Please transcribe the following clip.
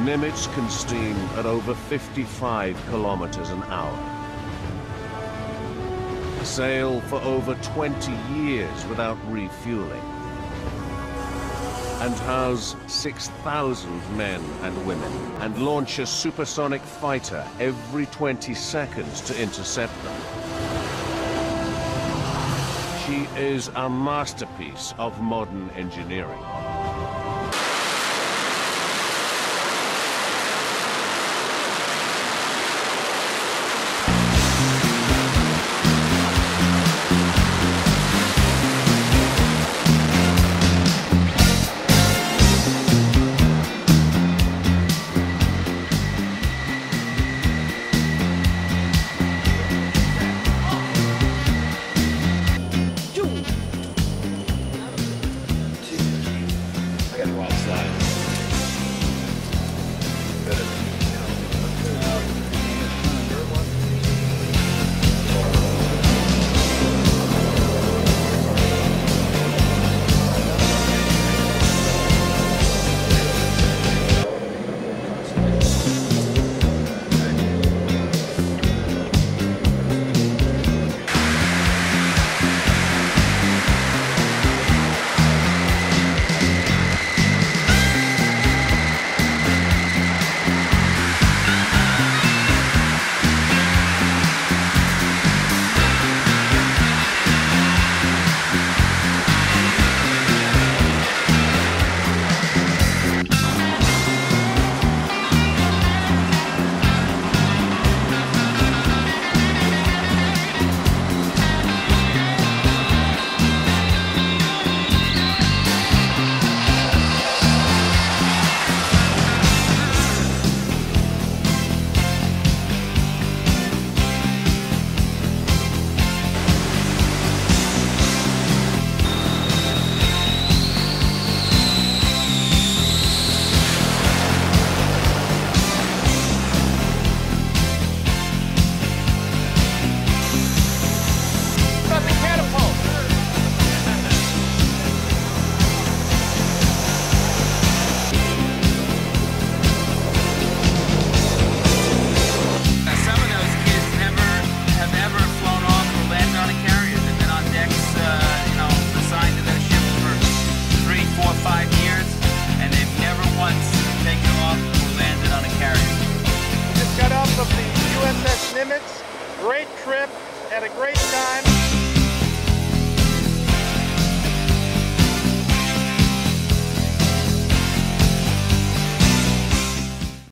Nimitz can steam at over 55 kilometers an hour. Sail for over 20 years without refueling. And house 6,000 men and women, and launch a supersonic fighter every 20 seconds to intercept them. She is a masterpiece of modern engineering. Of the USS Nimitz. Great trip, had a great time.